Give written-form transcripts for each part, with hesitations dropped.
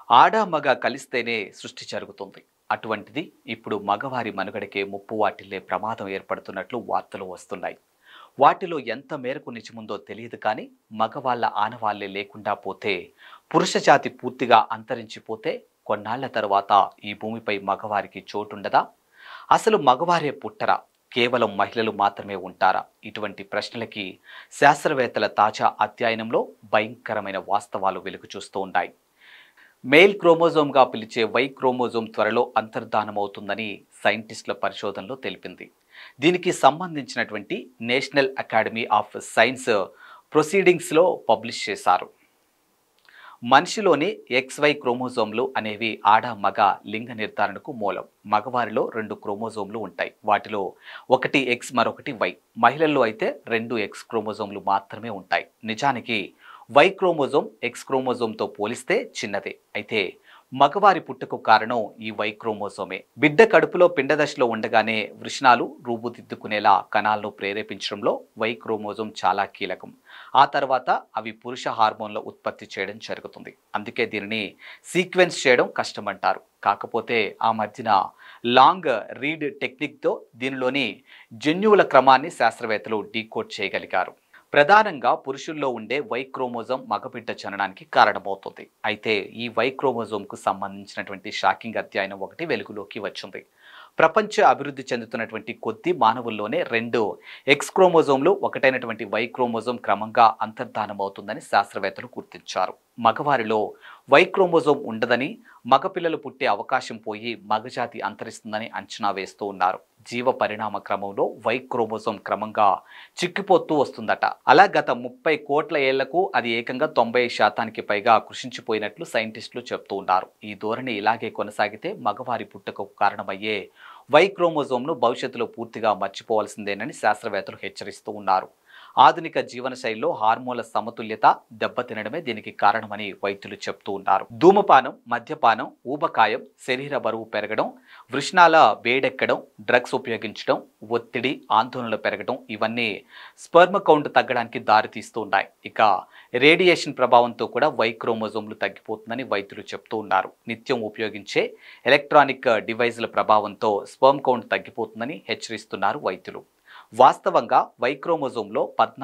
ఆడ మగ కలిస్తేనే సృష్టి జరుగుతుంది. అటువంటిది ఇప్పుడు మగవారి మనుగడకే ముప్పు వాటిల్లే ప్రమాదం ఏర్పడుతున్నట్లు వార్తలు వస్తున్నాయి. వాటిలో ఎంత మేరకు నిజముందో తెలియదు కానీ మగవాళ్ళ ఆనవాళ్లే లేకుండా పోతే, పురుష జాతి పూర్తిగా అంతరించిపోతే కొన్నాళ్ల తర్వాత ఈ భూమిపై మగవారికి చోటుండదా? అసలు మగవారే పుట్టరా? కేవలం మహిళలు మాత్రమే ఉంటారా? ఇటువంటి ప్రశ్నలకి శాస్త్రవేత్తల తాజా అధ్యయనంలో భయంకరమైన వాస్తవాలు వెలుగు చూస్తూ ఉన్నాయి. మేల్ క్రోమోజోమ్గా పిలిచే వై క్రోమోజోమ్ త్వరలో అంతర్ధానమవుతుందని సైంటిస్టుల పరిశోధనలో తెలిపింది. దీనికి సంబంధించినటువంటి నేషనల్ అకాడమీ ఆఫ్ సైన్స్ ప్రొసీడింగ్స్లో పబ్లిష్ చేశారు. మనిషిలోని XY క్రోమోజోమ్లు అనేవి ఆడ మగ లింగ నిర్ధారణకు మూలం. మగవారిలో 2 క్రోమోజోమ్లు ఉంటాయి. వాటిలో ఒకటి X మరొకటి Y. మహిళల్లో అయితే 2 X క్రోమోజోమ్లు మాత్రమే ఉంటాయి. నిజానికి Y క్రోమోజోమ్ X క్రోమోజోమ్తో పోలిస్తే చిన్నదే. అయితే మగవారి పుట్టుకు కారణం ఈ Y క్రోమోజోమే. బిడ్డ కడుపులో పిండ దశలో ఉండగానే వృషణాలు రూపుదిద్దుకునేలా కణాలను ప్రేరేపించడంలో Y క్రోమోజోమ్ చాలా కీలకం. ఆ తర్వాత అవి పురుష హార్మోన్ల ఉత్పత్తి చేయడం జరుగుతుంది. అందుకే దీనిని సీక్వెన్స్ చేయడం కష్టమంటారు. కాకపోతే ఆ మధ్యన లాంగ్ రీడ్ టెక్నిక్తో దీనిలోని జన్యువుల క్రమాన్ని శాస్త్రవేత్తలు డీకోడ్ చేయగలిగారు. ప్రధానంగా పురుషుల్లో ఉండే వై క్రోమోజోమ్ మగబిడ్డ జననానికి కారణమవుతుంది. అయితే ఈ వై క్రోమోజోమ్కు సంబంధించినటువంటి షాకింగ్ అధ్యయనం ఒకటి వెలుగులోకి వచ్చింది. ప్రపంచ అభివృద్ధి చెందుతున్నటువంటి కొద్ది మానవుల్లోనే 2 ఎక్స్ క్రోమోజోమ్లు ఒకటైనటువంటి వై క్రోమోజోమ్ క్రమంగా అంతర్ధానమవుతుందని శాస్త్రవేత్తలు గుర్తించారు. మగవారిలో వై క్రోమోజోమ్ ఉండదని, మగపిల్లలు పుట్టే అవకాశం పోయి మగజాతి అంతరిస్తుందని అంచనా వేస్తూ ఉన్నారు. జీవ పరిణామ క్రమంలో వై క్రోమోజోమ్ క్రమంగా చిక్కిపోతూ వస్తుందట. అలా గత 30 కోట్ల ఏళ్లకు అది ఏకంగా 90% పైగా కృషించిపోయినట్లు సైంటిస్టులు చెప్తూ ఉన్నారు. ఈ ధోరణి ఇలాగే కొనసాగితే మగవారి పుట్టుకకు కారణమయ్యే వై క్రోమోజోమ్ను భవిష్యత్తులో పూర్తిగా మర్చిపోవాల్సిందేనని శాస్త్రవేత్తలు హెచ్చరిస్తూ ఉన్నారు. ఆధునిక జీవనశైలిలో హార్మోన్ల సమతుల్యత దెబ్బతినడమే దీనికి కారణమని వైద్యులు చెప్తూ ఉన్నారు. ధూమపానం, మద్యపానం, ఊబకాయం, శరీర బరువు పెరగడం, వృషణాల వేడెక్కడం, డ్రగ్స్ ఉపయోగించడం, ఒత్తిడి, ఆందోళనలు పెరగడం ఇవన్నీ స్పెర్మ్ కౌంట్ తగ్గడానికి దారితీస్తూ ఉన్నాయి. ఇక రేడియేషన్ ప్రభావంతో కూడా వై క్రోమోజోమ్లు తగ్గిపోతుందని వైద్యులు చెప్తూ ఉన్నారు. నిత్యం ఉపయోగించే ఎలక్ట్రానిక్ డివైజ్ల ప్రభావంతో స్పెర్మ్ కౌంట్ తగ్గిపోతుందని హెచ్చరిస్తున్నారు వైద్యులు. వాస్తవంగా వై క్రోమోజోమ్లో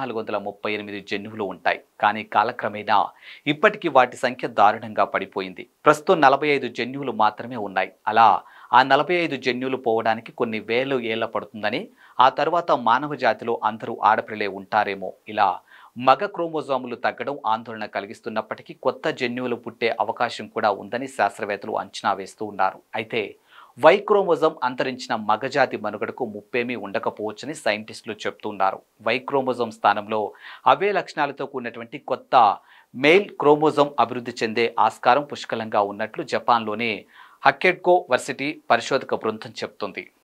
1438 జన్యువులు ఉంటాయి. కానీ కాలక్రమేణా ఇప్పటికీ వాటి సంఖ్య దారుణంగా పడిపోయింది. ప్రస్తుతం 45 జన్యువులు మాత్రమే ఉన్నాయి. అలా ఆ 45 జన్యువులు పోవడానికి కొన్ని వేల ఏళ్ల పడుతుందని, ఆ తర్వాత మానవ జాతిలో అందరూ ఆడపిల్లలే ఉంటారేమో. ఇలా మగ క్రోమోజోములు తగ్గడం ఆందోళన కలిగిస్తున్నప్పటికీ కొత్త జన్యువులు పుట్టే అవకాశం కూడా ఉందని శాస్త్రవేత్తలు అంచనా వేస్తూ ఉన్నారు. అయితే వై క్రోమోజోమ్ అంతరించిన మగజాతి మనుగడకు ముప్పేమీ ఉండకపోవచ్చని సైంటిస్టులు చెప్తున్నారు. వై క్రోమోజోమ్ స్థానంలో అవే లక్షణాలతో కూడినటువంటి కొత్త మెయిల్ క్రోమోజోమ్ అభివృద్ధి చెందే ఆస్కారం పుష్కలంగా ఉన్నట్లు జపాన్లోని హక్కెడ్కో వర్సిటీ పరిశోధక బృందం చెప్తుంది.